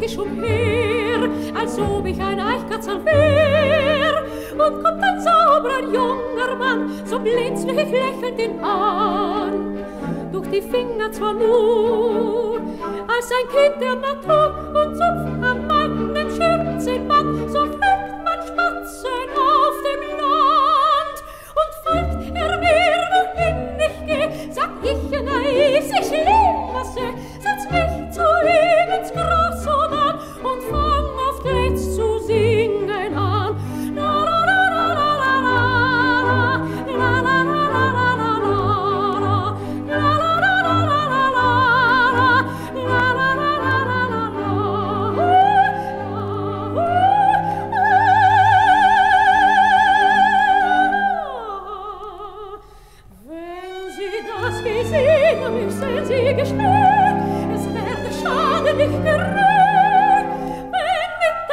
sich umher, als ob ich ein Eichkatzerl wär. Und kommt ein sauberer junger Mann, so blinzlich lächelt ihn an. Durch die Finger zwar nur, als ein Kind der Natur, und zupft an meinen Schürzenband, so fliegt man Spatzen auf dem Land. Und folgt mir, wohin ich geh, sag ich, neis, ich lasse, setz mich zu ihm ins Gras und an, und fang auf Letzt zu singen an. La la la la la la la la la la la la müssen sie gestehen, es werde schade nicht gerührt, wenn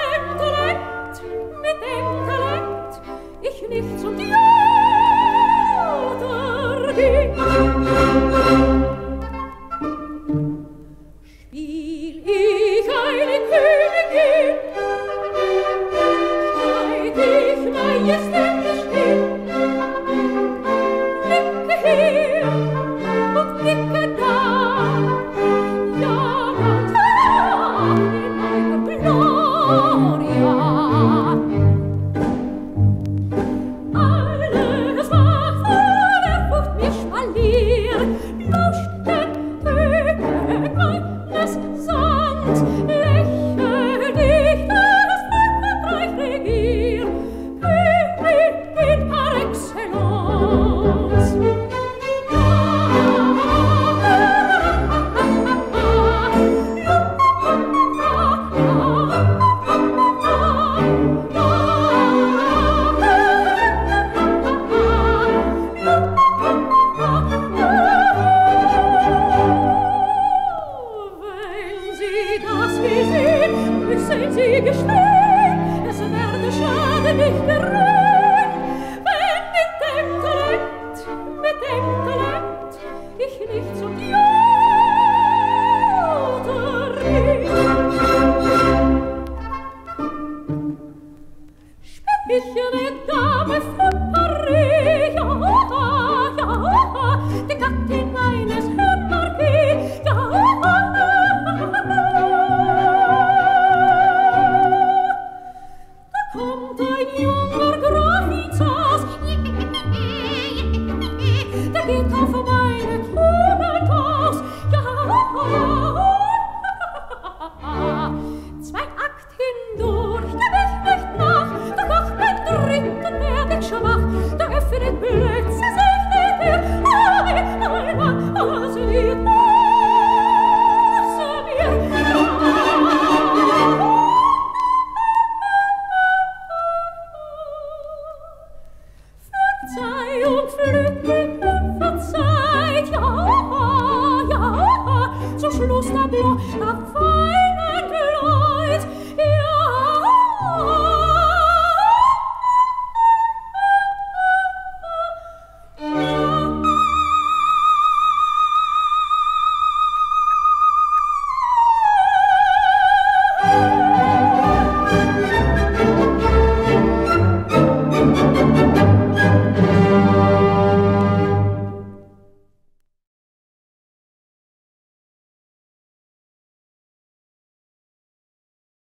mit dem Talent, ich nicht zum Theater ging. Spiel ich eine Königin, schreit ich majestätisch hin, nicke hier und nicke da, ja und da in meiner Gloria. Alles macht voller Furcht mir Spalier, lauscht den Tönen meines Sangs, lächelt ich, das Frankreich regier, Königin par excellence. Wenn Sie das gesehen, müssen Sie gestehen,